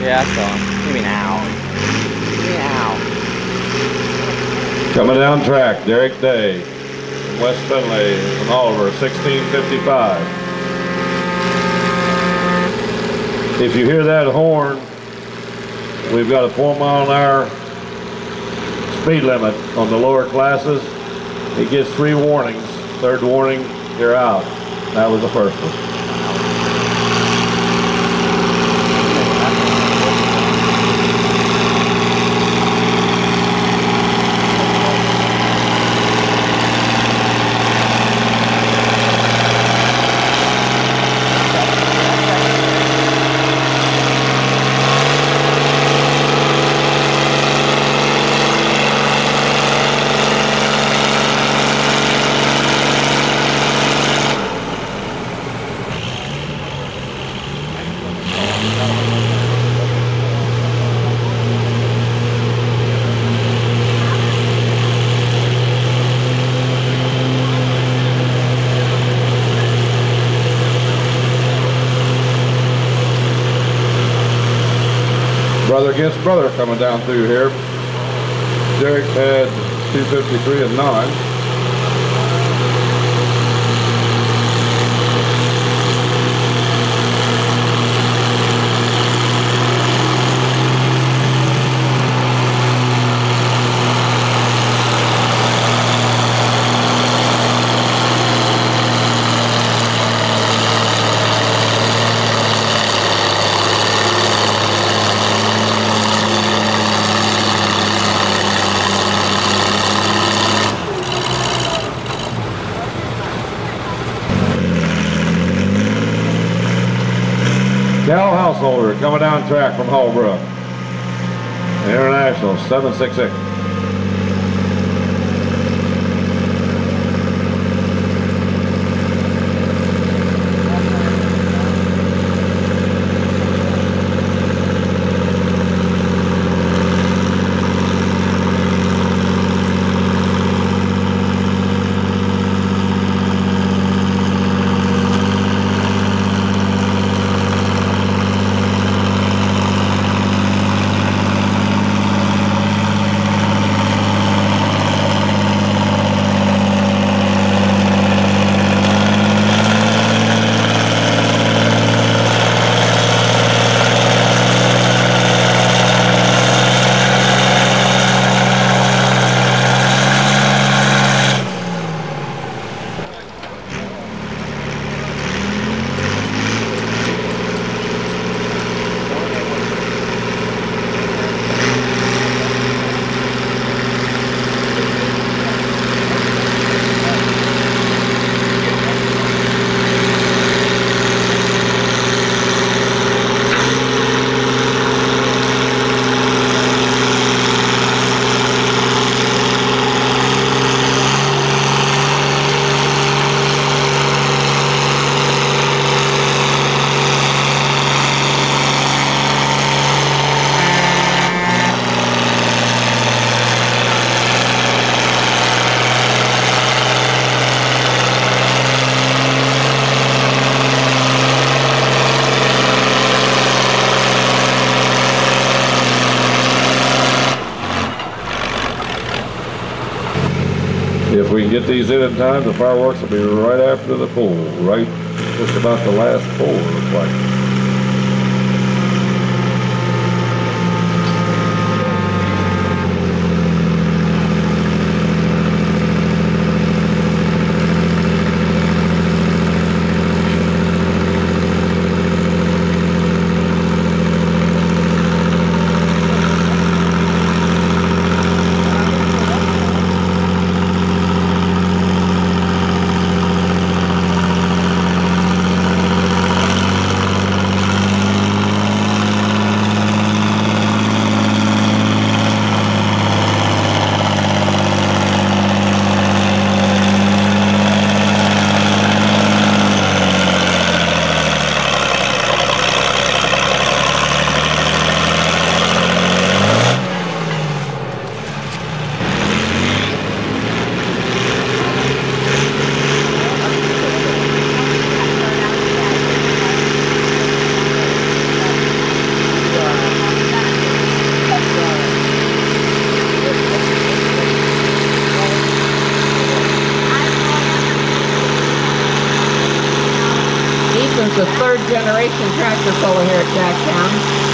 Yeah, I saw him. Give me now. Give me now. Coming down track, Derek Day from West Finley from Oliver, 16:55. If you hear that horn, we've got a 4-mile-an-hour speed limit on the lower classes. It gets 3 warnings. 3rd warning, you're out. That was the first one. Brother against brother coming down through here. Derek had 2:53 and 9. Cal Householder coming down track from Hallbrook. International 766. If we can get these in time, the fireworks will be right after the pool, right just about the last pool, it looks like. Jason's a third generation tractor puller here at Jacktown.